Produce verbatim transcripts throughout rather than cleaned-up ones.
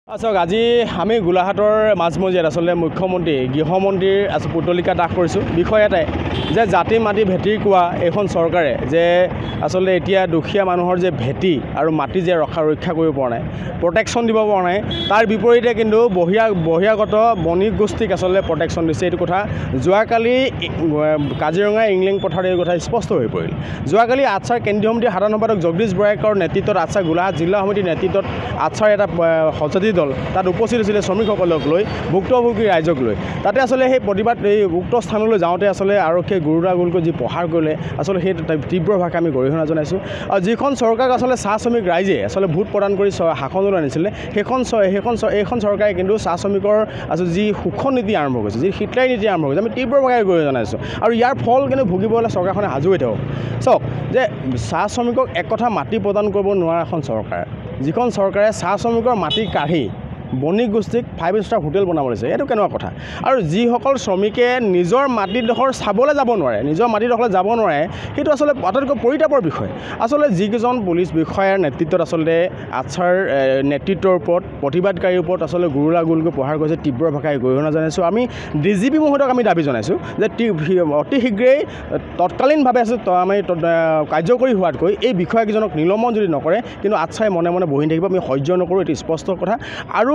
আচ্ছা আজি আমি গোলাঘাটৰ মাজমজিয়াত আসলে মুখ্যমন্ত্ৰী গৃহমন্ত্ৰীৰ আছে পুতলিকা দাখ কৰিছোঁ বিষয় এটাই যে জাতি মাটি ভেটিৰ কোৱা এখন চৰকাৰে যে আসলে এতিয়া দুখীয়া মানুহৰ যে ভেটি আৰু মাটি যে ৰক্ষা ৰক্ষা কৰিব পৰা নাই প্ৰটেকশ্যন দিব পৰা নাই তাৰ বিপৰীতে কিন্তু বহিয়া বহিয়াগত বণিক গোষ্ঠীক আসলে প্ৰটেকশ্যন দিছে এইটো কথা যোৱাকালি কাজিৰঙা ইংলিং পথাৰত এই কথা স্পষ্ট হৈ পৰিল যোৱাকালি আছাৰ কেন্দ্ৰীয় সমিতিৰ সাধাৰণ সম্পাদক জগদীশ বৰাকৰ নেতৃত্বত আছাৰ গোলাঘাট জিলা সমিতিৰ নেতৃত্বত আছাৰ এটা সজাতি দল তাত উপস্থিত হৈছিলে শ্ৰমিকসকলক লৈ ভুক্তভোগী ৰাইজক লৈ তাতে আসলে সেই প্ৰতিবাদ এই উক্ত স্থানলৈ যাওঁতে আসলে আৰক্ষীয়ে গুৰুৰা গুলকৈ যি প্ৰহাৰ কৰিলে আসলে সেই তীব্ৰ ভাষা আমি গৰিহণা জনাইছোঁ আৰু যিখন চৰকাৰক আসলে চাহ শ্ৰমিক ৰাইজে আসলে ভোট প্ৰদান কৰি শাসনলৈ আনিছিলে সেইখন সেইখন এইখন চৰকাৰে কিন্তু চাহ শ্ৰমিকৰ আচলতে যি শোষণ নীতি আৰম্ভ কৰিছে যি হিটলাৰী নীতি আৰম্ভ কৰিছে আমি তীব্ৰ ভাষাৰে গৰিহণা জনাইছোঁ আৰু ইয়াৰ ফল কিন্তু ভুগিবলৈ চৰকাৰখনে সাজু হৈ থাকক চাওক যে চাহ শ্ৰমিকক এক কথা মাটি প্ৰদান কৰিব নোৱাৰা এখন চৰকাৰ যিখন চৰকাৰে চাহ শ্ৰমিকৰ মাটি কাঢ়ি বণিক গোষ্ঠীক ফাইভ ষ্টাৰ হোটেল বনাব লৈছে এইটো কেনেকুৱা কথা আৰু যিসকল শ্ৰমিকে নিজৰ মাটিডোখৰ চাবলৈ যাব নোৱাৰে নিজৰ মাটিডোখৰলৈ যাব নোৱাৰে সেইটো আচলতে আটাইতকৈ পৰিতাপৰ বিষয় আচলতে যিকেইজন পুলিচ বিষয়াৰ নেতৃত্বত আচলতে আছাৰ নেতৃত্বৰ ওপৰত প্ৰতিবাদকাৰীৰ ওপৰত আচলতে গুৰুলা গুলকৈ প্ৰহাৰ কৰিছে তীব্ৰ ভাষাৰে গৰিহণা জনাইছোঁ আমি ডি জি পি মহোদয়ক আমি দাবী জনাইছোঁ যে অতি শীঘ্ৰেই তৎকালীনভাৱে আছে আমি কাৰ্যকৰী হোৱাতকৈ এই বিষয়াকেইজনক নিলম্বন যদি নকৰে কিন্তু আছাই মনে মনে বহি থাকিব আমি সহ্য নকৰোঁ এইটো স্পষ্ট কথা আৰু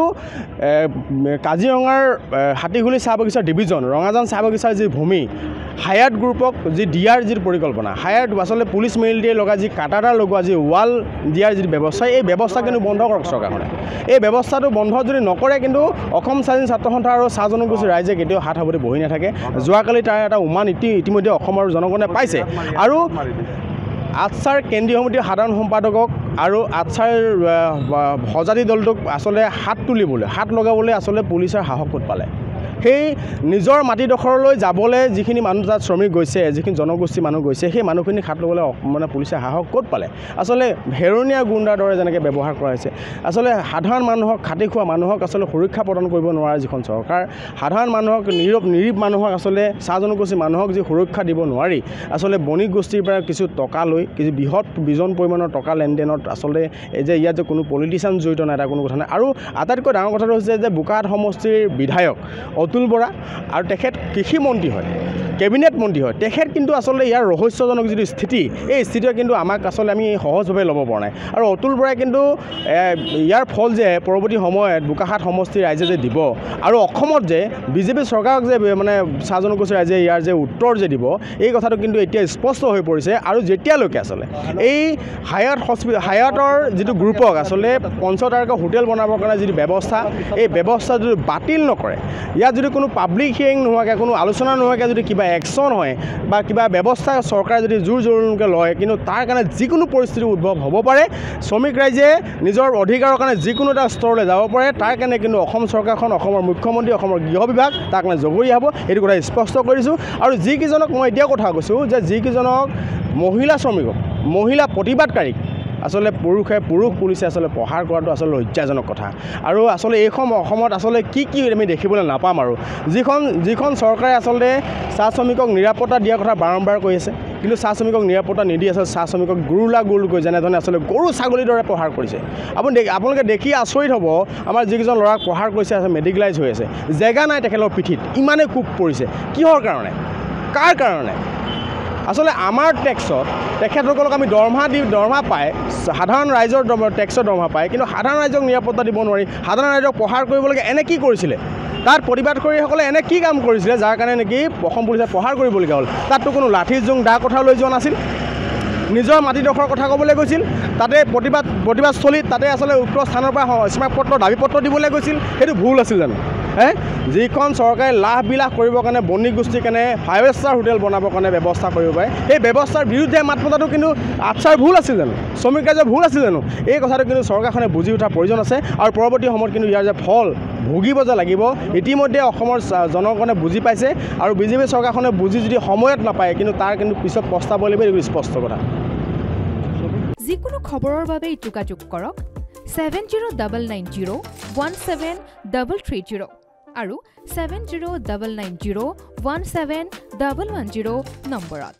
কাজিৰঙাৰ হাতীগুলি চাহ বাগিচাৰ ডিভিজন ৰঙাজান চাহ বাগিচাৰ যি ভূমি হায়াত গ্ৰুপক যি দিয়াৰ যি পৰিকল্পনা হায়াত আচলতে পুলিচ মিলিটাৰী লগা যি কাটাৰ লগোৱা যি ৱাল দিয়াৰ যি ব্যৱস্থা এই ব্যৱস্থা কিন্তু বন্ধ কৰক চৰকাৰখনে এই ব্যৱস্থাটো বন্ধ যদি নকৰে কিন্তু অসম স্বাধীন ছাত্ৰ সন্থা আৰু চাহ জনগোষ্ঠীৰ ৰাইজে কেতিয়াও হাত সাৱটি বহি নাথাকে যোৱাকালি তাৰ এটা উমান ইতি ইতিমধ্যে অসমৰ জনগণে পাইছে আৰু আছাৰ কেন্দ্ৰীয় সমিতিৰ সাধাৰণ সম্পাদকক আৰু আছাৰ সজাতি দলটোক আচলতে হাত তুলিবলৈ হাত লগাবলৈ আচলতে পুলিচৰ সাহস ক'ত পালে সেই নিজৰ মাটিডোখৰলৈ যাবলৈ যিখিনি মানুহ তাত শ্ৰমিক গৈছে যিখিনি জনগোষ্ঠী মানুহ গৈছে সেই মানুহখিনি হাত ল'বলৈ মানে পুলিচে সাহস ক'ত পালে আচলতে হেৰণীয়া গুণ্ডাৰ দৰে যেনেকৈ ব্যৱহাৰ কৰা হৈছে আচলতে সাধাৰণ মানুহক খাটি খোৱা মানুহক আচলতে সুৰক্ষা প্ৰদান কৰিব নোৱাৰা যিখন চৰকাৰ সাধাৰণ মানুহক নীৰৱ নিৰীৱ মানুহক আচলতে চাহ জনগোষ্ঠী মানুহক যি সুৰক্ষা দিব নোৱাৰি আচলতে বণিক গোষ্ঠীৰ পৰা কিছু টকা লৈ কিছু বৃহৎ বিজন পৰিমাণৰ টকা লেনদেনত আচলতে এই যে ইয়াত যে কোনো পলিটিচিয়ান জড়িত নাই এটা কোনো কথা নাই আৰু আটাইতকৈ ডাঙৰ কথাটো হৈছে যে বোকাখাট সমষ্টিৰ বিধায়ক অতুল বৰা আৰু তেখেত কৃষি মন্ত্ৰী হয় কেবিনেট মন্ত্ৰী হয় তেখেত কিন্তু আচলতে ইয়াৰ ৰহস্যজনক যিটো স্থিতি এই স্থিতিয়ে কিন্তু আমাক আচলতে আমি সহজভাৱে ল'ব পৰা নাই আৰু অতুল বৰাই কিন্তু ইয়াৰ ফল যে পৰৱৰ্তী সময়ত বোকাখাট সমষ্টিৰ ৰাইজে যে দিব আৰু অসমত যে বিজেপি চৰকাৰক যে মানে চাহ জনগোষ্ঠীৰ ৰাইজে ইয়াৰ যে উত্তৰ যে দিব এই কথাটো কিন্তু এতিয়া স্পষ্ট হৈ পৰিছে আৰু যেতিয়ালৈকে আচলতে এই হায়াত হস্পিটেল হায়াতৰ যিটো গ্ৰুপক আচলতে পঞ্চতাৰকা হোটেল বনাবৰ কাৰণে যিটো ব্যৱস্থা এই ব্যৱস্থা যদি বাতিল নকৰে ইয়াত যদি কোনো পাব্লিক হিয়াৰিং নোহোৱাকৈ কোনো আলোচনা নোহোৱাকৈ যদি কিবা একশ্যন হয় বা কিবা ব্যৱস্থা চৰকাৰে যদি জোৰ জৰুৰীকৈ লয় কিন্তু তাৰ কাৰণে যিকোনো পৰিস্থিতি উদ্ভৱ হ'ব পাৰে শ্ৰমিক ৰাইজে নিজৰ অধিকাৰৰ কাৰণে যিকোনো এটা স্তৰলৈ যাব পাৰে তাৰ কাৰণে কিন্তু অসম চৰকাৰখন অসমৰ মুখ্যমন্ত্ৰী অসমৰ গৃহ বিভাগ তাৰ কাৰণে জগৰীয়া হ'ব এইটো কথা স্পষ্ট কৰিছোঁ আৰু যিকেইজনক মই এতিয়া কথা কৈছোঁ যে যিকেইজনক মহিলা শ্ৰমিকক মহিলা প্ৰতিবাদকাৰীক আচলতে পুৰুষে পুৰুষ পুলিচে আচলতে প্ৰহাৰ কৰাটো আচলতে লজ্জাজনক কথা আৰু আচলতে এইখন অসমত আচলতে কি কি আমি দেখিবলৈ নাপাম আৰু যিখন যিখন চৰকাৰে আচলতে চাহ শ্ৰমিকক নিৰাপত্তা দিয়াৰ কথা বাৰম্বাৰ কৈ আছে কিন্তু চাহ শ্ৰমিকক নিৰাপত্তা নিদি আচলতে চাহ শ্ৰমিকক গুৰুলা গুলকৈ যেনেধৰণে আচলতে গৰু ছাগলীৰ দৰে প্ৰহাৰ কৰিছে আপুনি আপোনালোকে দেখি আচৰিত হ'ব আমাৰ যিকেইজন ল'ৰাক প্ৰহাৰ কৰিছে আছে মেডিকেলাইজ হৈ আছে জেগা নাই তেখেতৰ পিঠিত ইমানেই কোব পৰিছে কিহৰ কাৰণে কাৰ কাৰণে আচলতে আমাৰ টেক্সত তেখেতসকলক আমি দৰমহা দি দৰমহা পায় সাধাৰণ ৰাইজৰ টেক্সৰ দৰমহা পায় কিন্তু সাধাৰণ ৰাইজক নিৰাপত্তা দিব নোৱাৰি সাধাৰণ ৰাইজক প্ৰহাৰ কৰিবলগীয়া এনে কি কৰিছিলে তাত প্ৰতিবাদকাৰীসকলে এনে কি কাম কৰিছিলে যাৰ কাৰণে নেকি অসম পুলিচে প্ৰহাৰ কৰিবলগীয়া হ'ল তাততো কোনো লাঠি জোং দা কথা লৈ যোৱা নাছিল নিজৰ মাটিডোখৰৰ কথা ক'বলৈ গৈছিল তাতে প্ৰতিবাদ প্ৰতিবাদস্থলীত তাতে আচলতে উক্ত স্থানৰ পৰা স্মাৰকপত্ৰ দাবী পত্ৰ দিবলৈ গৈছিল সেইটো ভুল আছিল জানো হে যিখন চৰকাৰে লাভ বিলাস কৰিবৰ কাৰণে বণিক গোষ্ঠীৰ কাৰণে ফাইভ ষ্টাৰ হোটেল বনাবৰ কাৰণে ব্যৱস্থা কৰিব পাৰে সেই ব্যৱস্থাৰ বিৰুদ্ধে মাত মতাটো কিন্তু আছাৰ ভুল আছিল জানো শ্ৰমিক ৰাইজৰ ভুল আছিল জানো এই কথাটো কিন্তু চৰকাৰখনে বুজি উঠাৰ প্ৰয়োজন আছে আৰু পৰৱৰ্তী সময়ত কিন্তু ইয়াৰ যে ফল ভুগিব যে লাগিব ইতিমধ্যে অসমৰ জনগণে বুজি পাইছে আৰু বিজেপি চৰকাৰখনে বুজি যদি সময়ত নাপায় কিন্তু তাৰ কিন্তু পিছত পস্তাব লাগিব এইটো স্পষ্ট কথা যিকোনো খবৰৰ বাবে যোগাযোগ কৰক seven zero' double nine zero' one seven double three zero' আৰু seven zero' double nine zero' one seven double one zero' নম্বৰত।